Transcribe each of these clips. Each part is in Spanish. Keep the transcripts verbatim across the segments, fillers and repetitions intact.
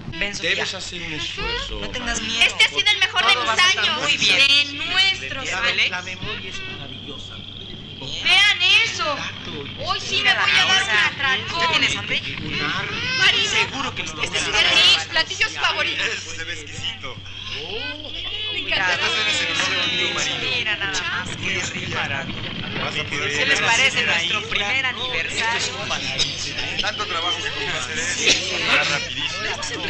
Ven, Sofía. Debes hacer un esfuerzo. No tengas miedo. Este ha sido el mejor Todo de va mis a estar años. muy bien. De nuestros años. La memoria es maravillosa. Vean eso. Hoy sí me voy a dar un atraco. ¿Ya tienes hambre? Marina. Seguro que no te Este es gusta. mis platillos favoritos. Se ve exquisito. Me encantará. Mira nada más, qué rico. Vas a poder ¿Qué les comer. parece nuestro primer aniversario? Tanto trabajo que cómo hacer eso. Era rapidísimo.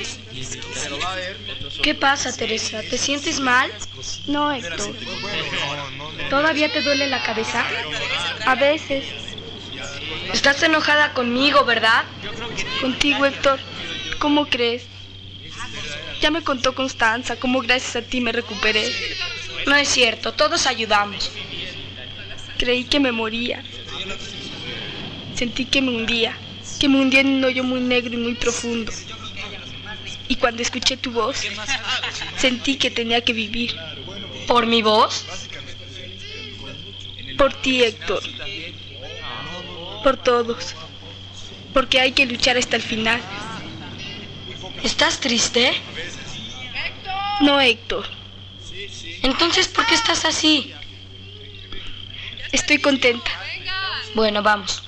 ¿Qué pasa, Teresa? ¿Te sientes mal? No, Héctor. ¿Todavía te duele la cabeza? A veces. Estás enojada conmigo, ¿verdad? Contigo, Héctor. ¿Cómo crees? Ya me contó Constanza cómo gracias a ti me recuperé. No es cierto, todos ayudamos. Creí que me moría. Sentí que me hundía, que me hundía en un hoyo muy negro y muy profundo. Y cuando escuché tu voz, sentí que tenía que vivir. ¿Por mi voz? Por ti, Héctor. Por todos. Porque hay que luchar hasta el final. ¿Estás triste? No, Héctor. Entonces, ¿por qué estás así? Estoy contenta. Bueno, vamos.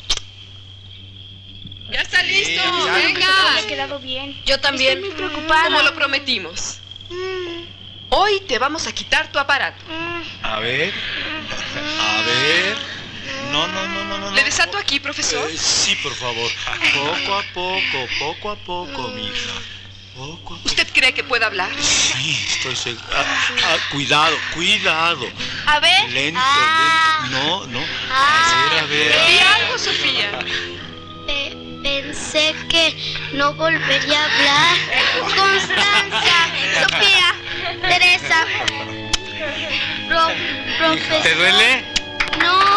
Ya está listo, Me venga. ha quedado bien. Yo también. Estoy muy preocupada. Como lo prometimos. Hoy te vamos a quitar tu aparato. A ver. A ver. No, no, no, no, no. ¿Le desato aquí, profesor? Eh, sí, por favor. Poco a poco, poco a poco, mija. Poco a poco. ¿Usted cree que puede hablar? Sí, estoy seguro. Ah, ah, cuidado, cuidado. A ver. Lento, Ah. lento. No, no. Ah. A ver, a ver. Di algo, Sofía. Pe- pensé que no volvería a hablar. Constanza, Sofía, Teresa. Pro- profesor. ¿Te duele? No.